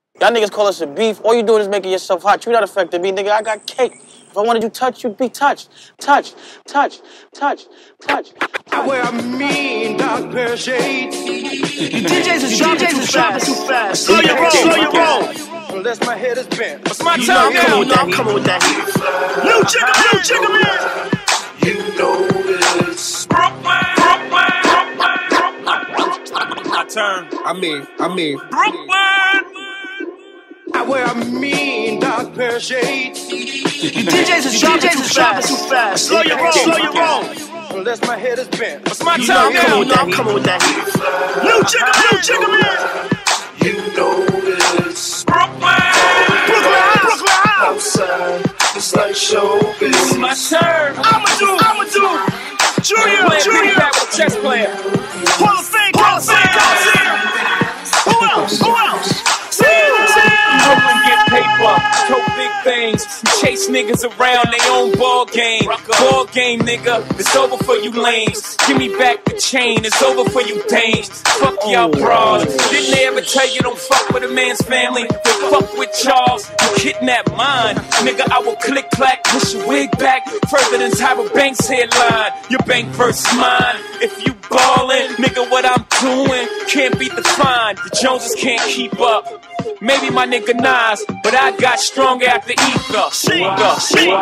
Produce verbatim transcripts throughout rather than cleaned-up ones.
Y'all niggas call us a beef. All you doing is making yourself hot. You not affecting me, nigga. I got cake. If I wanted you touch, you'd be touched. Touch, touch, touch, touch. I wear a mean dark pair of shades. You D Js is dropping too fast. Too fast. Slow your roll, slow your roll. Unless my head is bent. It's my turn now. You know I'm coming with that heat. New jigger, new jigger man. You know it's Brooklyn, Brooklyn, Brooklyn. My turn. I mean, I mean, Brooklyn. I wear a mean dark pair of shades. You D Js is dropping too fast. Too fast. Slow your roll, slow your roll. Unless my head is bent. It's my turn now. You know I'm coming with that heat. New jigger, new jigger man. You know it's Brooklyn, Brooklyn, Brooklyn. outside. It's like showbiz. It's my turn. I'ma do, I'ma do. Junior, Junior. Back with chess player. Hall of Fame, Hall of Fame, Hall of Fame. Who else? Who else? Brooklyn get paper, tote big things, chase niggas around they own ball game. Ball game, nigga, it's over for you lames. Give me back the chain, it's over for you dames. Fuck y'all bras. Didn't they ever tell you don't fuck with a man's family? They fuck with Charles, you kidnap mine. Nigga, I will click clack, push your wig back further than Tyra Banks' headline. Your bank versus mine. If you ballin', nigga, what I'm doing can't be defined. The Joneses can't keep up. Maybe my nigga Nas, but I got stronger after ether. Ether,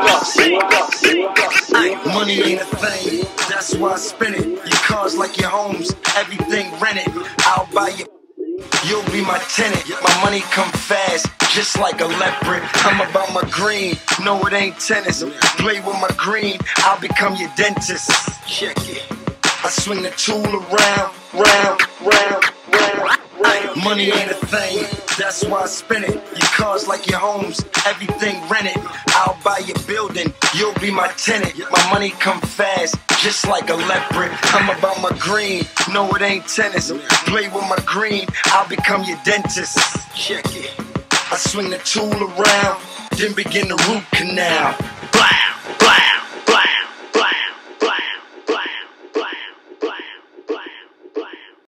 ether. Money ain't a thing, that's why I spend it. Your cars like your homes, everything rented. I'll buy you, you'll be my tenant. My money come fast, just like a leopard. I'm about my green, no it ain't tennis. Play with my green, I'll become your dentist. Check it. I swing the tool around, round, round, round. Money ain't a thing, that's why I spend it. Your cars like your homes, everything rented. I'll buy your building, you'll be my tenant. My money come fast, just like a leopard. I'm about my green, no it ain't tennis. Play with my green, I'll become your dentist. Check it. I swing the tool around, then begin the root canal.